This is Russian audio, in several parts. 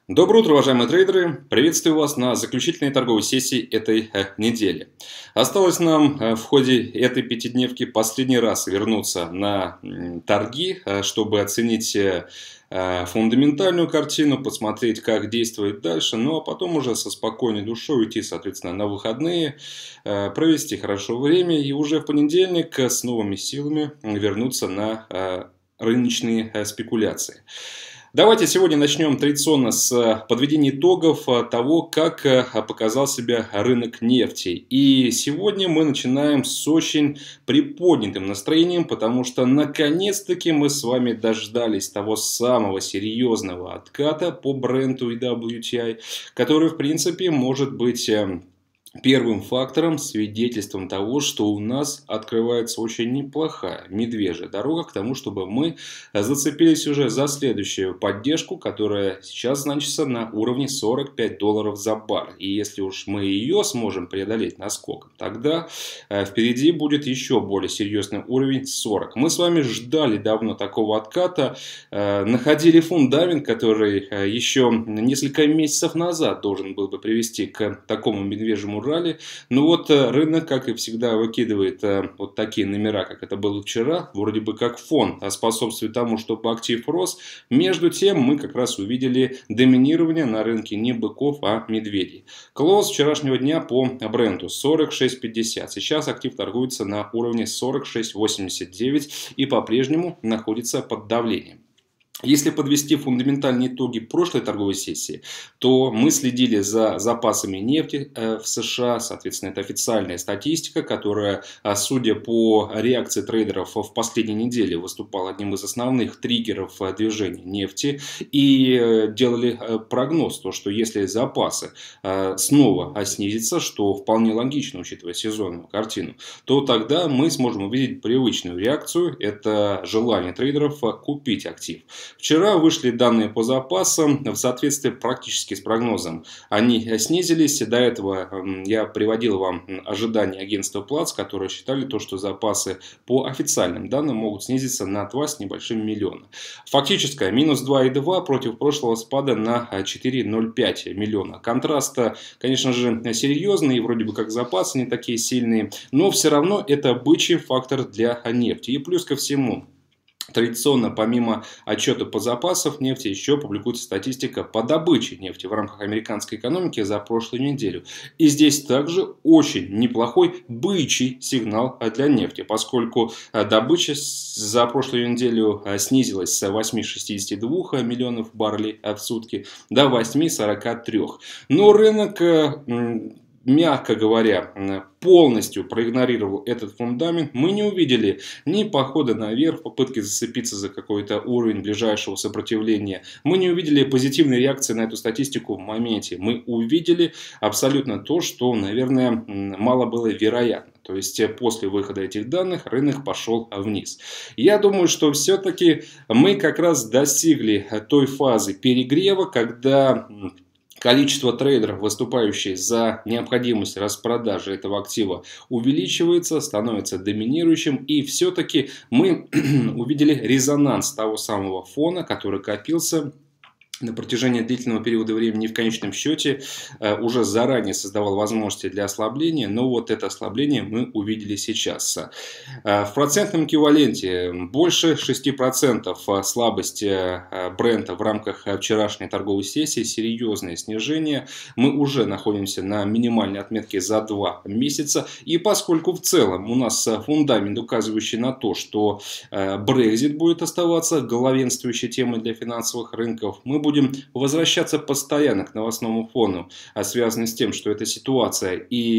Доброе утро, уважаемые трейдеры! Приветствую вас на заключительной торговой сессии этой недели. Осталось нам в ходе этой пятидневки последний раз вернуться на торги, чтобы оценить фундаментальную картину, посмотреть, как действовать дальше, ну а потом уже со спокойной душой уйти, соответственно, на выходные, провести хорошо время и уже в понедельник с новыми силами вернуться на рыночные спекуляции. Давайте сегодня начнем традиционно с подведения итогов того, как показал себя рынок нефти. И сегодня мы начинаем с очень приподнятым настроением, потому что наконец-таки мы с вами дождались того самого серьезного отката по Бренту и WTI, который в принципе может быть первым фактором, свидетельством того, что у нас открывается очень неплохая медвежья дорога к тому, чтобы мы зацепились уже за следующую поддержку, которая сейчас значится на уровне $45 за баррель. И если уж мы ее сможем преодолеть наскоком, тогда впереди будет еще более серьезный уровень 40. Мы с вами ждали давно такого отката, находили фундамент, который еще несколько месяцев назад должен был бы привести к такому медвежьему ралли. Ну вот рынок, как и всегда, выкидывает вот такие номера, как это было вчера, вроде бы как фон способствует тому, чтобы актив рос. Между тем мы как раз увидели доминирование на рынке не быков, а медведей. Клоус вчерашнего дня по Бренту 46.50. Сейчас актив торгуется на уровне 46.89 и по-прежнему находится под давлением. Если подвести фундаментальные итоги прошлой торговой сессии, то мы следили за запасами нефти в США. Соответственно, это официальная статистика, которая, судя по реакции трейдеров в последней неделе, выступала одним из основных триггеров движения нефти. И делали прогноз, то, что если запасы снова снизятся, что вполне логично, учитывая сезонную картину, то тогда мы сможем увидеть привычную реакцию. Это желание трейдеров купить актив. Вчера вышли данные по запасам в соответствии практически с прогнозом. Они снизились. До этого я приводил вам ожидания агентства Platts, которые считали то, что запасы по официальным данным могут снизиться на 2 с небольшим миллиона. Фактическое минус 2,2 против прошлого спада на 4,05 миллиона. Контраст, конечно же, серьезный, и вроде бы как запасы не такие сильные, но все равно это бычий фактор для нефти. И плюс ко всему, традиционно, помимо отчета по запасам нефти, еще публикуется статистика по добыче нефти в рамках американской экономики за прошлую неделю. И здесь также очень неплохой бычий сигнал для нефти, поскольку добыча за прошлую неделю снизилась с 8,62 миллионов баррелей в сутки до 8,43. Но рынок, мягко говоря, полностью проигнорировал этот фундамент. Мы не увидели ни похода наверх, попытки зацепиться за какой-то уровень ближайшего сопротивления. Мы не увидели позитивной реакции на эту статистику в моменте. Мы увидели абсолютно то, что, наверное, мало было вероятно. То есть после выхода этих данных рынок пошел вниз. Я думаю, что все-таки мы как раз достигли той фазы перегрева, когда количество трейдеров, выступающих за необходимость распродажи этого актива, увеличивается, становится доминирующим. И все-таки мы увидели резонанс того самого фона, который копился на протяжении длительного периода времени, в конечном счете уже заранее создавал возможности для ослабления, но вот это ослабление мы увидели сейчас. В процентном эквиваленте больше 6% слабости Брента в рамках вчерашней торговой сессии, серьезное снижение. Мы уже находимся на минимальной отметке за 2 месяца, и поскольку в целом у нас фундамент, указывающий на то, что Brexit будет оставаться главенствующей темой для финансовых рынков, мы будем возвращаться постоянно к новостному фону, связанному с тем, что эта ситуация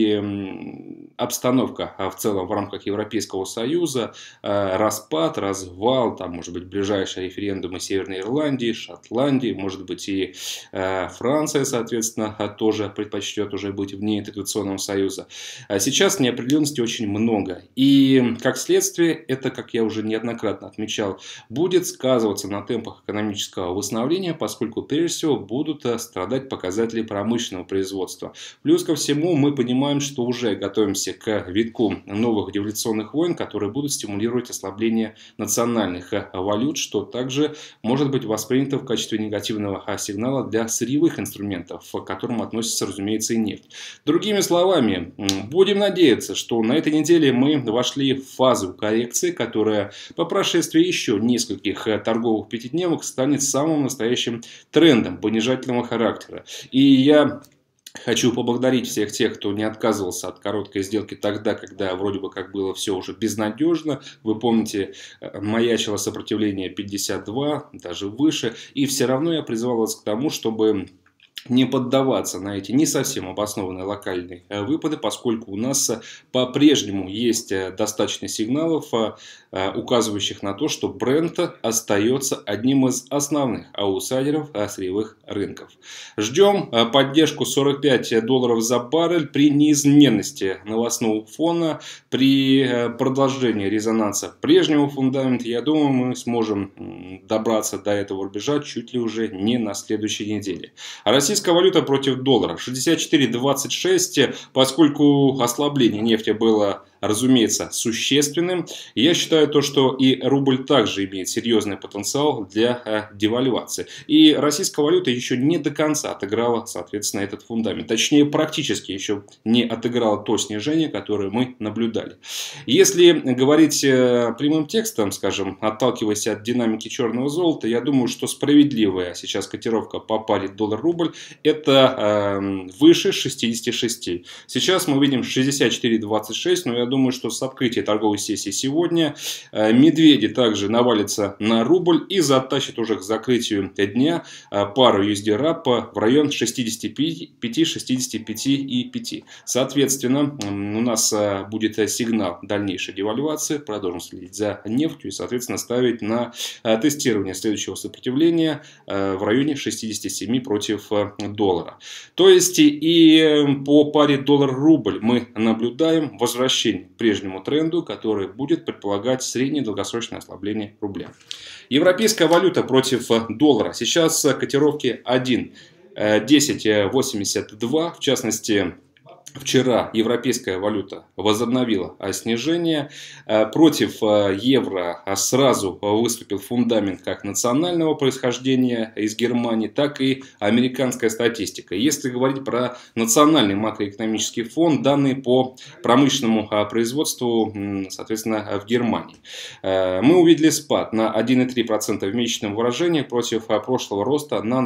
и обстановка в целом в рамках Европейского Союза, распад, развал, там может быть ближайшие референдумы Северной Ирландии, Шотландии, может быть и Франция, соответственно, тоже предпочтет уже быть вне интеграционного союза. Сейчас неопределенности очень много. И как следствие, это, как я уже неоднократно отмечал, будет сказываться на темпах экономического восстановления, поскольку поскольку прежде всего будут страдать показатели промышленного производства. Плюс ко всему мы понимаем, что уже готовимся к витку новых дефляционных войн, которые будут стимулировать ослабление национальных валют, что также может быть воспринято в качестве негативного сигнала для сырьевых инструментов, к которым относится, разумеется, и нефть. Другими словами, будем надеяться, что на этой неделе мы вошли в фазу коррекции, которая по прошествии еще нескольких торговых пятидневок станет самым настоящим трендом понижательного характера. И я хочу поблагодарить всех тех, кто не отказывался от короткой сделки тогда, когда вроде бы как было все уже безнадежно. Вы помните, маячило сопротивление 52, даже выше. И все равно я призывал вас к тому, чтобы не поддаваться на эти не совсем обоснованные локальные выпады, поскольку у нас по-прежнему есть достаточно сигналов, указывающих на то, что бренд остается одним из основных аутсайдеров сырьевых рынков. Ждем поддержку $45 за баррель при неизменности новостного фона, при продолжении резонанса прежнего фундамента. Я думаю, мы сможем добраться до этого рубежа чуть ли уже не на следующей неделе. Российская валюта против доллара 64.26, поскольку ослабление нефти было, разумеется, существенным. Я считаю то, что и рубль также имеет серьезный потенциал для девальвации. И российская валюта еще не до конца отыграла, соответственно, этот фундамент. Точнее, практически еще не отыграла то снижение, которое мы наблюдали. Если говорить прямым текстом, скажем, отталкиваясь от динамики черного золота, я думаю, что справедливая сейчас котировка по паре доллар-рубль это выше 66. Сейчас мы видим 64.26, но я думаю, что с открытия торговой сессии сегодня медведи также навалятся на рубль и затащат уже к закрытию дня пару USD-RAP в район 65-65,5. Соответственно, у нас будет сигнал дальнейшей девальвации. Продолжим следить за нефтью и, соответственно, ставить на тестирование следующего сопротивления в районе 67 против доллара. То есть и по паре доллар-рубль мы наблюдаем возвращение к прежнему тренду, который будет предполагать среднее и долгосрочное ослабление рубля. Европейская валюта против доллара. Сейчас котировки 1.1082. В частности, вчера европейская валюта возобновила снижение. Против евро сразу выступил фундамент как национального происхождения из Германии, так и американская статистика. Если говорить про национальный макроэкономический фон, данные по промышленному производству, соответственно, в Германии. Мы увидели спад на 1,3% в месячном выражении против прошлого роста на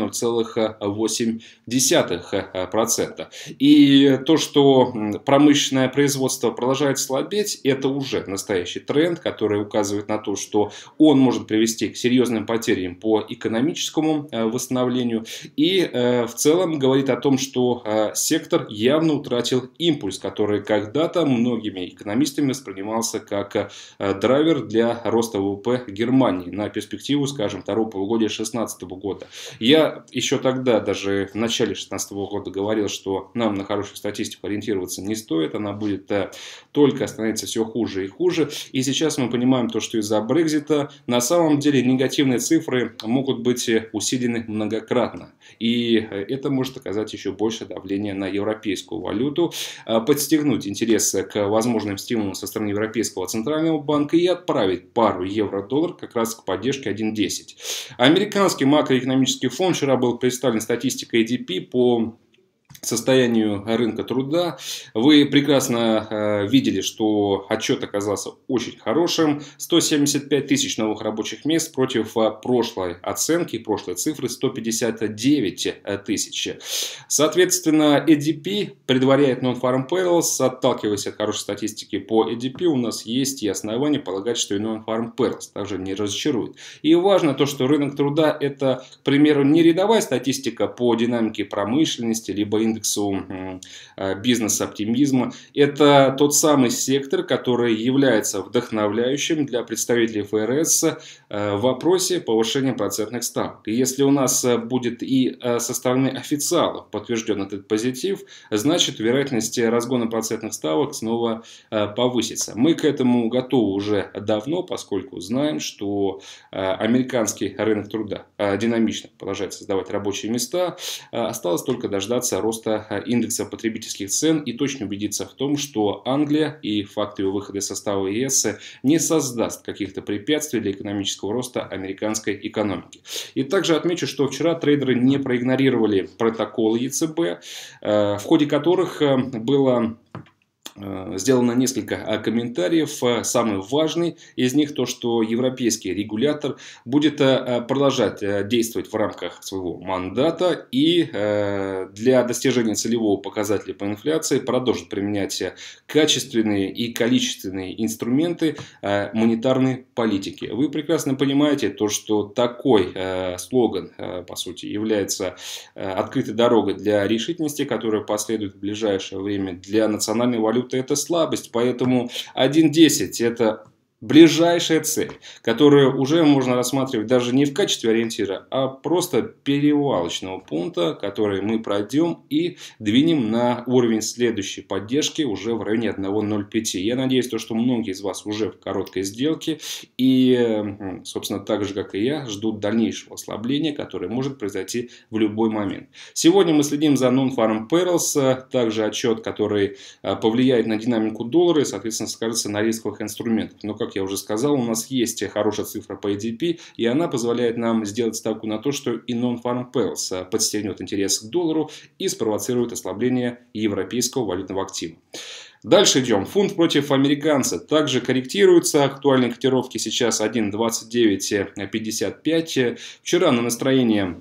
0,8%. И то, что промышленное производство продолжает слабеть, это уже настоящий тренд, который указывает на то, что он может привести к серьезным потерям по экономическому восстановлению. И в целом говорит о том, что сектор явно утратил импульс, который когда-то многими экономистами воспринимался как драйвер для роста ВВП Германии на перспективу, скажем, второго полугодия 2016 года. Я еще тогда, даже в начале 2016 года, говорил, что нам на хорошую статистику ориентироваться не стоит, она будет только становиться все хуже и хуже. И сейчас мы понимаем то, что из-за Брексита на самом деле негативные цифры могут быть усилены многократно. И это может оказать еще больше давления на европейскую валюту, подстегнуть интерес к возможным стимулам со стороны Европейского центрального банка и отправить пару евро-доллар как раз к поддержке 1.10. Американский макроэкономический фонд, вчера был представлен статистика ADP по состоянию рынка труда. Вы прекрасно видели, что отчет оказался очень хорошим. 175 тысяч новых рабочих мест против прошлой оценки, прошлой цифры 159 тысяч. Соответственно, ADP предваряет Non-Farm Payrolls. Отталкиваясь от хорошей статистики по ADP, у нас есть и основания полагать, что и Non-Farm Payrolls также не разочарует. И важно то, что рынок труда это, к примеру, не рядовая статистика по динамике промышленности, либо индекс индексу бизнес-оптимизма. Это тот самый сектор, который является вдохновляющим для представителей ФРС в вопросе повышения процентных ставок. И если у нас будет и со стороны официалов подтвержден этот позитив, значит вероятность разгона процентных ставок снова повысится. Мы к этому готовы уже давно, поскольку знаем, что американский рынок труда динамично продолжает создавать рабочие места. Осталось только дождаться роста индекса потребительских цен и точно убедиться в том, что Англия и факт ее выхода из состава ЕС не создаст каких-то препятствий для экономического роста американской экономики. И также отмечу, что вчера трейдеры не проигнорировали протоколы ЕЦБ, в ходе которых было сделано несколько комментариев. Самый важный из них то, что европейский регулятор будет продолжать действовать в рамках своего мандата и для достижения целевого показателя по инфляции продолжит применять качественные и количественные инструменты монетарной политики. Вы прекрасно понимаете то, что такой слоган, по сути, является открытой дорогой для решительности, которая последует в ближайшее время для национальной валюты. Это слабость, поэтому 1.10 это ближайшая цель, которую уже можно рассматривать даже не в качестве ориентира, а просто перевалочного пункта, который мы пройдем и двинем на уровень следующей поддержки уже в районе 1.05. Я надеюсь, что многие из вас уже в короткой сделке и, собственно, так же, как и я, ждут дальнейшего ослабления, которое может произойти в любой момент. Сегодня мы следим за Non-Farm Payrolls, также отчет, который повлияет на динамику доллара и, соответственно, скажется на рисковых инструментах. Но, как я уже сказал, у нас есть хорошая цифра по ADP, и она позволяет нам сделать ставку на то, что и Non-Farm Payrolls подстегнет интерес к доллару и спровоцирует ослабление европейского валютного актива. Дальше идем. Фунт против американца также корректируется. Актуальные котировки сейчас 1.2955. Вчера на настроение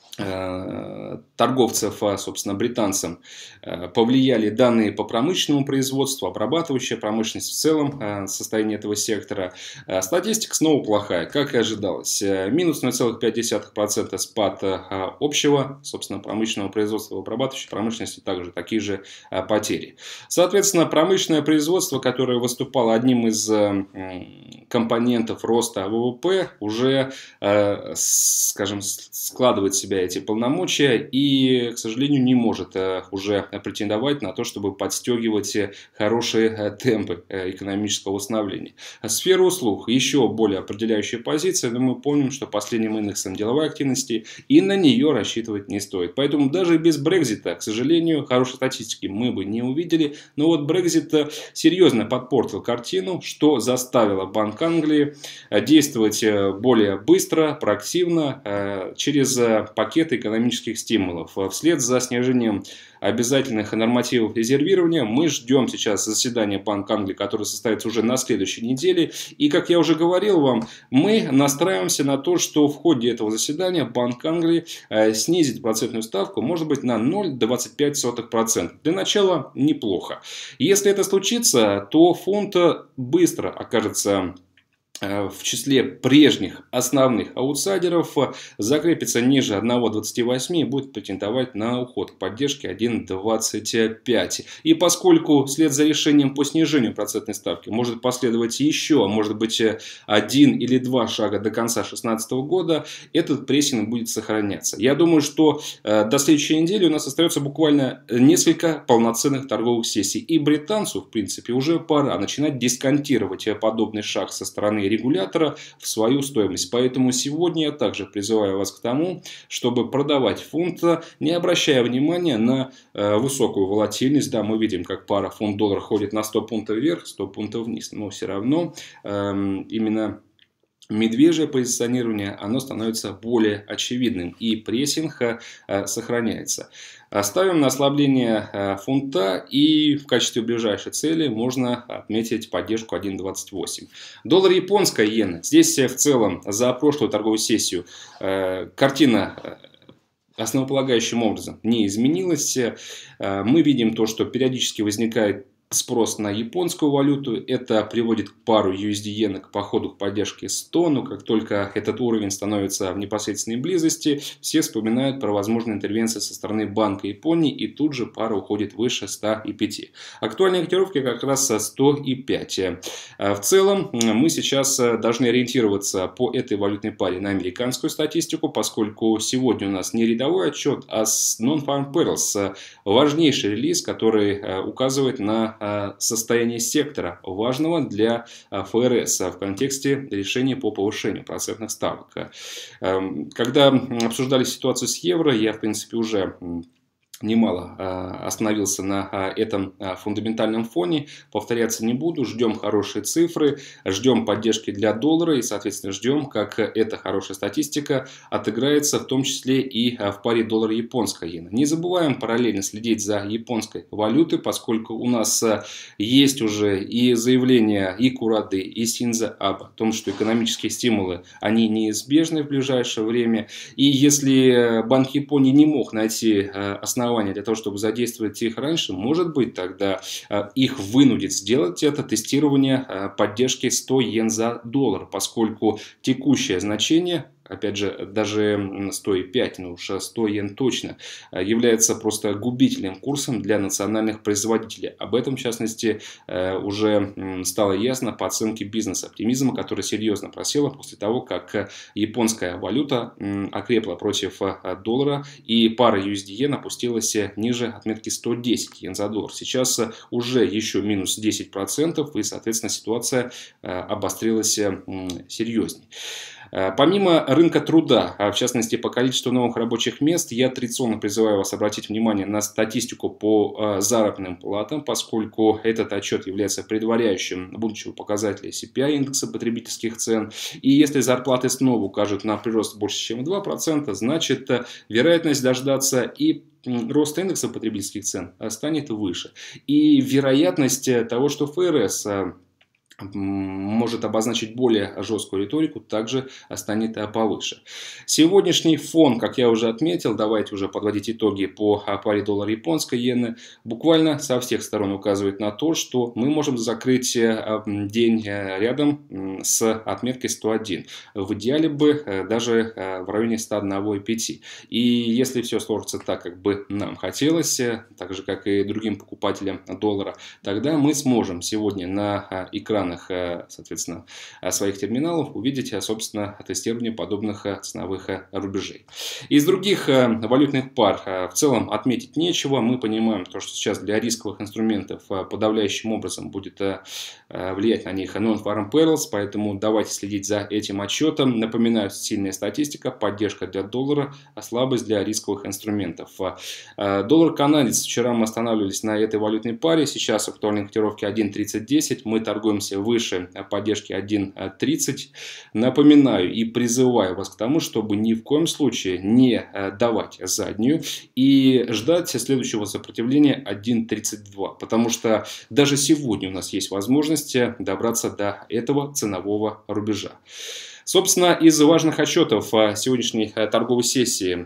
торговцев, собственно, британцам, повлияли данные по промышленному производству, обрабатывающая промышленность в целом, состояние этого сектора. Статистика снова плохая, как и ожидалось. Минус 0,5% спад общего, собственно, промышленного производства, обрабатывающей промышленности, также такие же потери. Соответственно, промышленное производство, которое выступало одним из компонентов роста ВВП, уже, скажем, складывает в себя эти полномочия и, к сожалению, не может уже претендовать на то, чтобы подстегивать хорошие темпы экономического восстановления. Сфера услуг еще более определяющая позиция, но мы помним, что последним индексом деловой активности и на нее рассчитывать не стоит. Поэтому даже без Брексита, к сожалению, хорошей статистики мы бы не увидели. Но вот Брексит серьезно подпортил картину, что заставило Банк Англии действовать более быстро, проактивно через пакеты экономических стимулов. Вслед за снижением обязательных нормативов резервирования мы ждем сейчас заседания Банка Англии, которое состоится уже на следующей неделе. И, как я уже говорил вам, мы настраиваемся на то, что в ходе этого заседания Банк Англии снизит процентную ставку, может быть, на 0,25%. Для начала неплохо. Если это случится, то фунт быстро окажется в числе прежних основных аутсайдеров, закрепится ниже 1.28 и будет претендовать на уход к поддержке 1.25. И поскольку вслед за решением по снижению процентной ставки может последовать еще, а может быть, 1 или 2 шага до конца 2016 года, этот прессинг будет сохраняться. Я думаю, что до следующей недели у нас остается буквально несколько полноценных торговых сессий. И британцу, в принципе, уже пора начинать дисконтировать подобный шаг со стороны регулятора в свою стоимость. Поэтому сегодня я также призываю вас к тому, чтобы продавать фунт, не обращая внимания на высокую волатильность. Да, мы видим, как пара фунт-доллар ходит на 100 пунктов вверх, 100 пунктов вниз. Но все равно именно медвежье позиционирование, оно становится более очевидным. И прессинг сохраняется. Ставим на ослабление фунта, и в качестве ближайшей цели можно отметить поддержку 1.28. Доллар японская иена. Здесь в целом за прошлую торговую сессию картина основополагающим образом не изменилась. Мы видим то, что периодически возникает спрос на японскую валюту. Это приводит к пару USD-иена к походу к поддержке 100, но как только этот уровень становится в непосредственной близости, все вспоминают про возможные интервенции со стороны Банка Японии, и тут же пара уходит выше 105. Актуальные котировки как раз 105. В целом мы сейчас должны ориентироваться по этой валютной паре на американскую статистику, поскольку сегодня у нас не рядовой отчет, а Non-Farm Payrolls, важнейший релиз, который указывает на состояние сектора, важного для ФРС в контексте решения по повышению процентных ставок. Когда обсуждали ситуацию с евро, я, в принципе, уже немало остановился на этом фундаментальном фоне. Повторяться не буду. Ждем хорошие цифры, ждем поддержки для доллара и, соответственно, ждем, как эта хорошая статистика отыграется, в том числе и в паре доллар-японская иена. Не забываем параллельно следить за японской валютой, поскольку у нас есть уже и заявления и Курады, и Синдзо Абе о том, что экономические стимулы, они неизбежны в ближайшее время. И если Банк Японии не мог найти основания для того, чтобы задействовать их раньше, может быть, тогда их вынудит сделать это тестирование поддержки 100 йен за доллар, поскольку текущее значение, опять же, даже 105, но уж 100 йен точно, является просто губительным курсом для национальных производителей. Об этом, в частности, уже стало ясно по оценке бизнес-оптимизма, который серьезно просела после того, как японская валюта окрепла против доллара, и пара USD-йен опустилась ниже отметки 110 йен за доллар. Сейчас уже еще минус 10%, и, соответственно, ситуация обострилась серьезней. Помимо рынка труда, в частности по количеству новых рабочих мест, я традиционно призываю вас обратить внимание на статистику по заработным платам, поскольку этот отчет является предваряющим будущего показателя CPI, индекса потребительских цен. И если зарплаты снова укажут на прирост больше, чем 2%, значит вероятность дождаться и рост индекса потребительских цен станет выше. И вероятность того, что ФРС может обозначить более жесткую риторику, также станет повыше. Сегодняшний фон, как я уже отметил, давайте уже подводить итоги по паре доллар-японской иены, буквально со всех сторон указывает на то, что мы можем закрыть день рядом с отметкой 101. В идеале бы даже в районе 101,5. И если все сложится так, как бы нам хотелось, так же, как и другим покупателям доллара, тогда мы сможем сегодня на экранах, соответственно, своих терминалов увидеть, собственно, тестирование подобных ценовых рубежей. Из других валютных пар в целом отметить нечего. Мы понимаем, что сейчас для рисковых инструментов подавляющим образом будет влиять на них Non-Farm Payrolls, поэтому давайте следить за этим отчетом. Напоминаю, сильная статистика, поддержка для доллара, а слабость для рисковых инструментов. Доллар-канадец. Вчера мы останавливались на этой валютной паре, сейчас актуальные котировки 1.3010, мы торгуемся выше поддержки 1.30. Напоминаю и призываю вас к тому, чтобы ни в коем случае не давать заднюю и ждать следующего сопротивления 1.32, потому что даже сегодня у нас есть возможность добраться до этого ценового рубежа. Собственно, из важных отчетов сегодняшней торговой сессии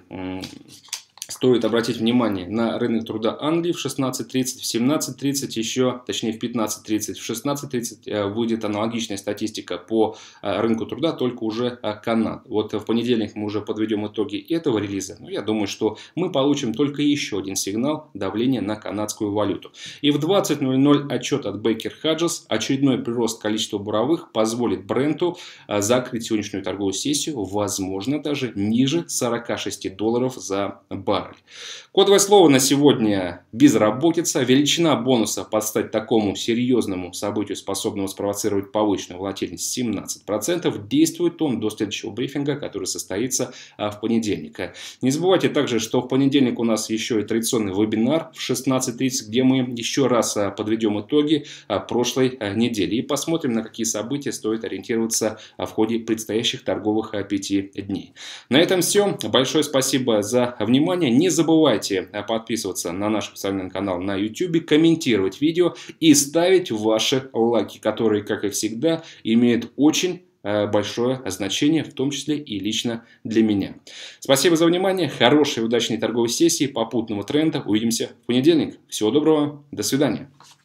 стоит обратить внимание на рынок труда Англии в 16:30, в 17:30 еще, точнее в 15:30, в 16:30 выйдет аналогичная статистика по рынку труда, только уже Канады. Вот в понедельник мы уже подведем итоги этого релиза, но я думаю, что мы получим только еще один сигнал давления на канадскую валюту. И в 20:00 отчет от Baker Hughes, очередной прирост количества буровых позволит Бренту закрыть сегодняшнюю торговую сессию, возможно, даже ниже $46 за баррель. Кодовое слово на сегодня – безработица. Величина бонуса под стать такому серьезному событию, способному спровоцировать повышенную волатильность, 17%. Действует он до следующего брифинга, который состоится в понедельник. Не забывайте также, что в понедельник у нас еще и традиционный вебинар в 16:30, где мы еще раз подведем итоги прошлой недели и посмотрим, на какие события стоит ориентироваться в ходе предстоящих торговых 5 дней. На этом все. Большое спасибо за внимание. Не забывайте подписываться на наш официальный канал на YouTube, комментировать видео и ставить ваши лайки, которые, как и всегда, имеют очень большое значение, в том числе и лично для меня. Спасибо за внимание, хорошей и удачной торговой сессии, попутного тренда. Увидимся в понедельник. Всего доброго, до свидания.